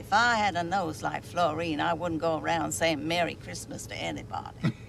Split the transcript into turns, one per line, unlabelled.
If I had a nose like Florine, I wouldn't go around saying Merry Christmas to anybody.